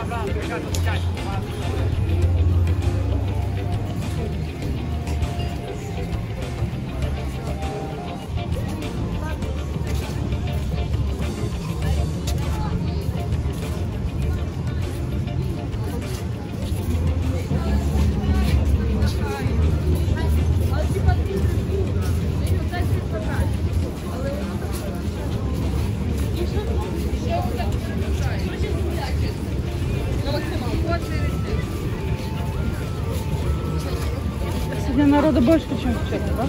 Сегодня народу больше, чем вчера, да?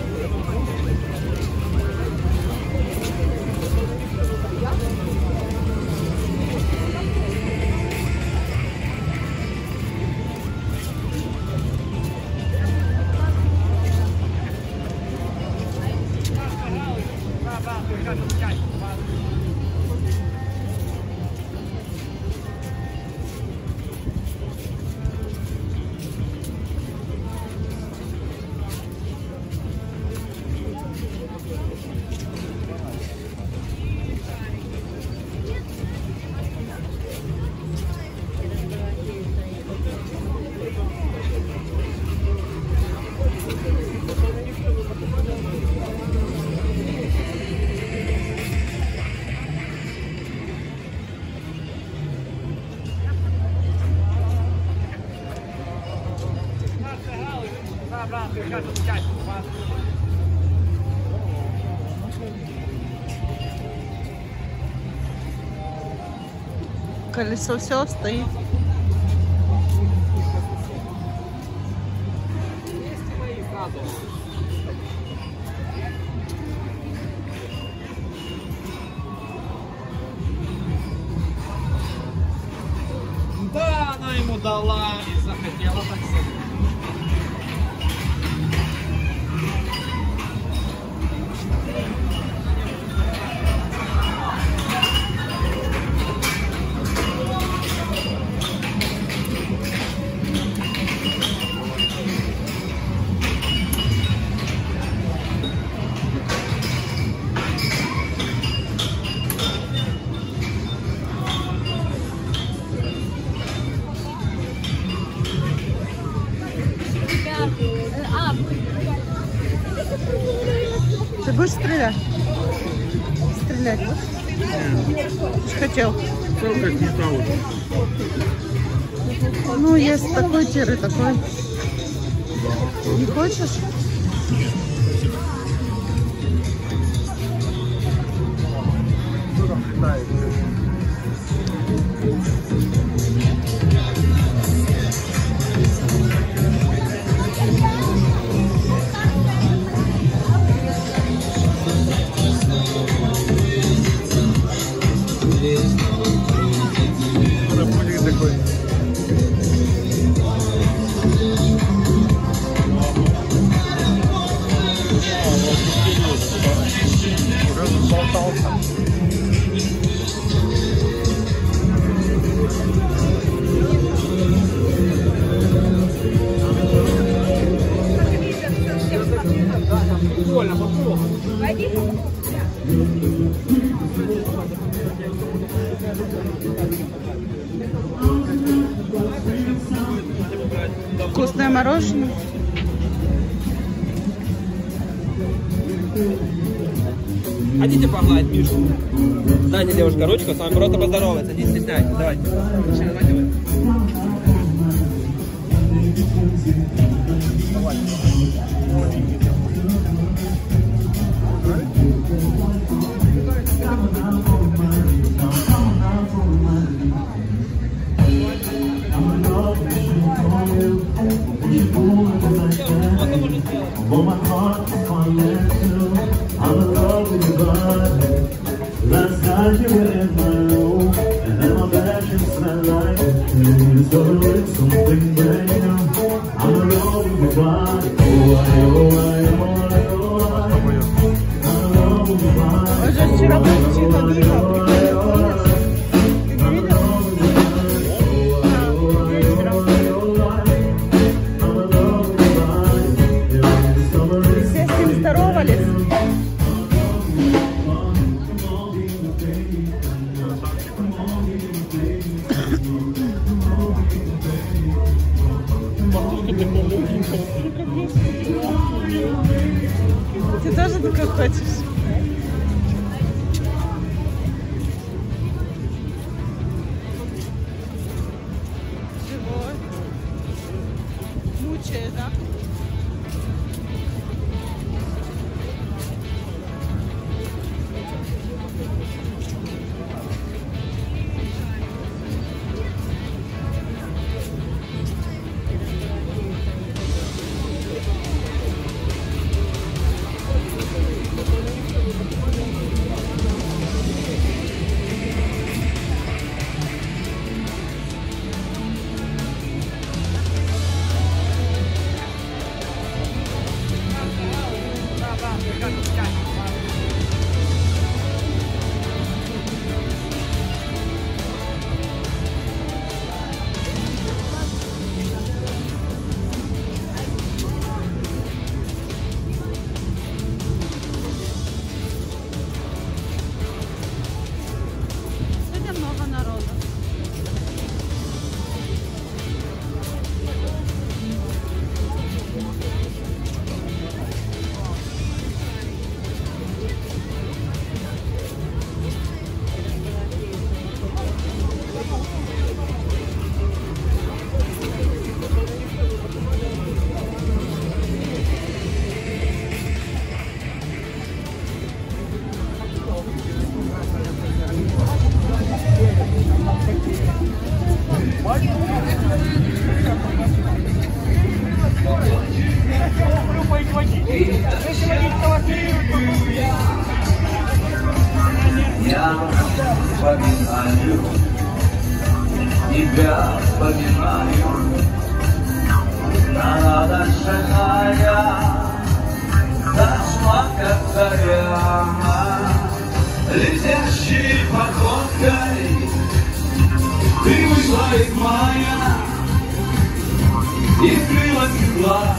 Колесо все стоит. Да, она ему дала и захотела так себе. Ты будешь стрелять? Стрелять будешь? Ты ж хотел. Как не того. Ну, есть такой тир и такой. Не хочешь? Вкусное мороженое. Хотите погладить Мишу? Дайте девушка ручку, с вами просто поздороваться, не стесняйтесь. Давайте. Давайте вы. Last night you were in my room, and then my passion smelled like it. Started with something brand new. I'm alone with my body. Oh, I'm alone with my body. Уже вчера получила выиграл. Все с ним здоровались. Ты тоже так хочешь? Живой. Мучает, да? Сегодня много народу. Я вспоминаю, тебя вспоминаю, надо шагая, дошла как заря, летящей походкой, ты вышла из мая и скрылась из глаз,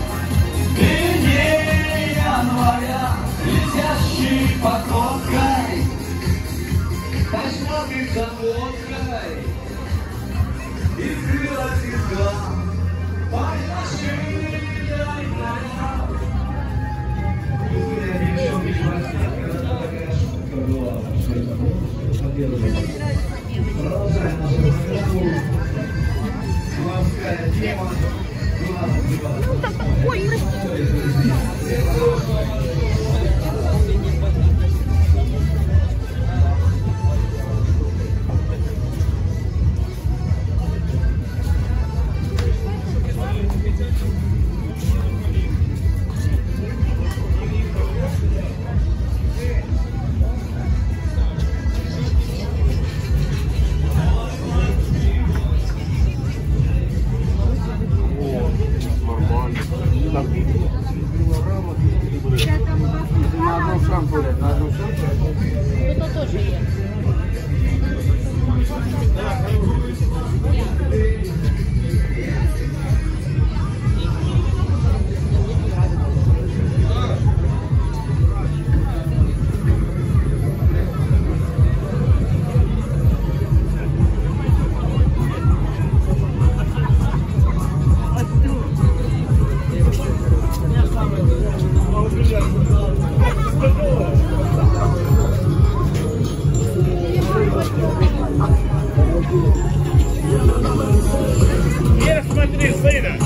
июнь, января, летящей походкой. Пошла ты за водкой и скрылась из глаз. Продолжаем нашу программу. Морская тема. Это тоже есть. Не смотри, сына!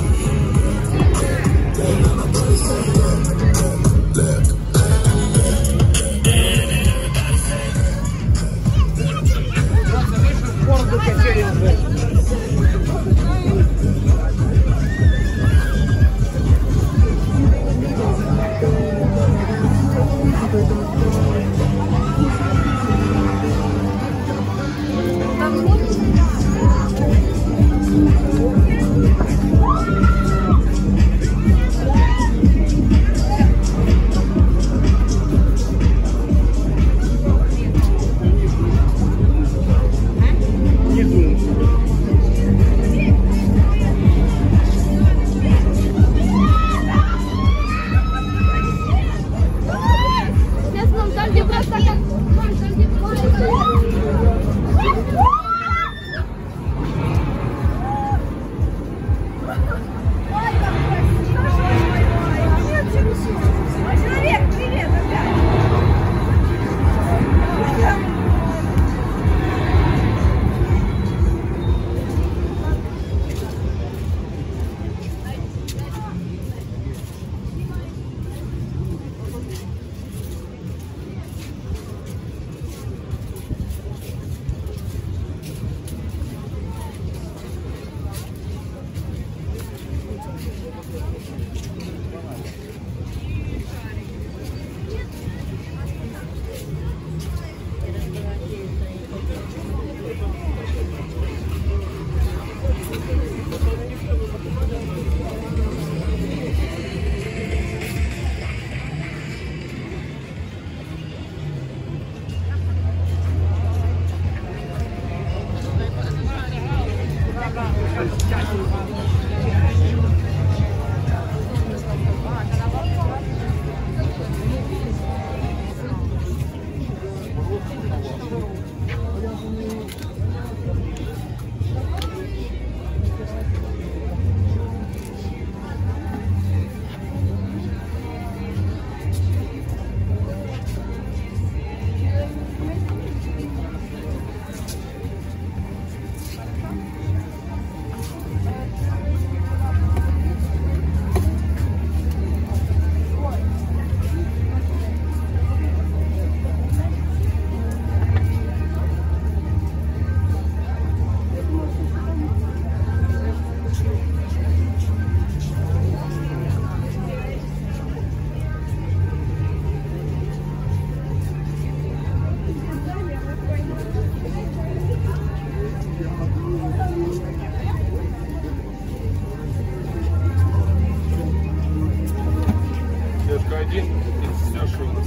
Один, все, что у нас.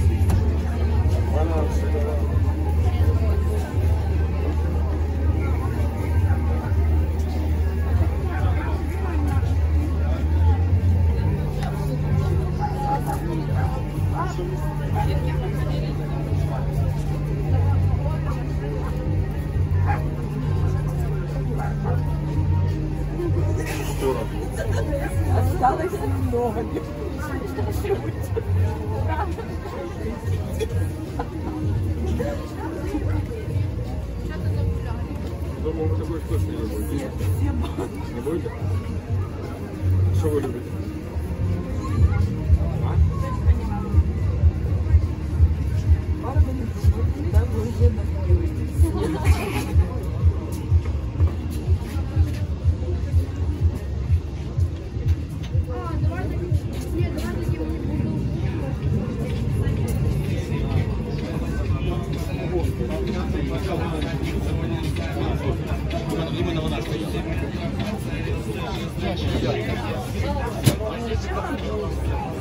Осталось много. Дома вы такой вкусный не будете? Не будете? Что вы любите? Именно у нас стоит.